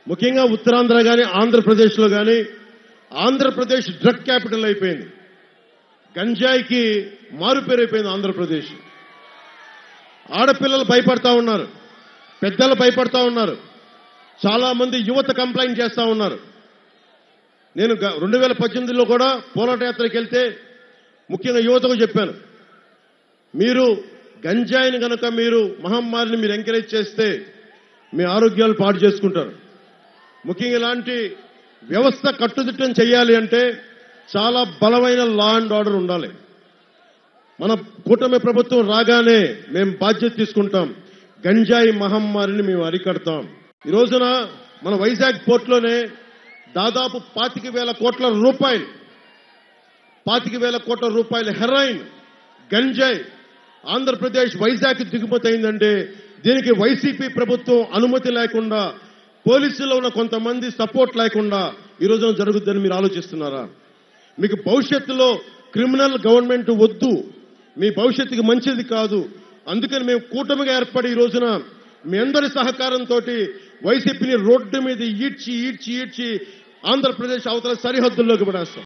ముఖ్యంగా ఉత్తరాంధ్ర కానీ ఆంధ్రప్రదేశ్లో కానీ ఆంధ్రప్రదేశ్ డ్రగ్ క్యాపిటల్ అయిపోయింది. గంజాయికి మారుపేరైపోయింది ఆంధ్రప్రదేశ్. ఆడపిల్లలు భయపడతా ఉన్నారు, పెద్దలు భయపడతా ఉన్నారు, చాలా మంది యువత కంప్లైంట్ చేస్తా ఉన్నారు. నేను 2018లో కూడా పోరాట యాత్రకి వెళ్తే ముఖ్యంగా యువతకు చెప్పాను, మీరు గంజాయిని కనుక మీరు మహమ్మారిని మీరు ఎంకరేజ్ చేస్తే మీ ఆరోగ్యాలు పాడు చేసుకుంటారు. ముఖ్యంగా ఇలాంటి వ్యవస్థ కట్టుదిట్టం చేయాలి అంటే చాలా బలమైన లా అండ్ ఆర్డర్ ఉండాలి. మన కూటమి ప్రభుత్వం రాగానే మేము బాధ్యత తీసుకుంటాం, గంజాయి మహమ్మారిని మేము అరికడతాం. ఈ రోజున మన వైజాగ్ పోర్టులోనే దాదాపు 25,000 కోట్ల రూపాయల హెరాయిన్, గంజాయి ఆంధ్రప్రదేశ్ వైజాగ్ దిగుమతి అయిందంటే దీనికి వైసీపీ ప్రభుత్వం అనుమతి లేకుండా, పోలీసుల్లో ఉన్న కొంతమంది సపోర్ట్ లేకుండా ఈ రోజున జరుగుద్దని మీరు ఆలోచిస్తున్నారా? మీకు భవిష్యత్తులో క్రిమినల్ గవర్నమెంట్ వద్దు, మీ భవిష్యత్తుకి మంచిది కాదు. అందుకని మేము కూటమిగా ఏర్పడి ఈ రోజున మీ అందరి సహకారంతో వైసీపీని రోడ్డు మీద ఈడ్చి ఆంధ్రప్రదేశ్ అవతల సరిహద్దుల్లోకి పడేస్తాం.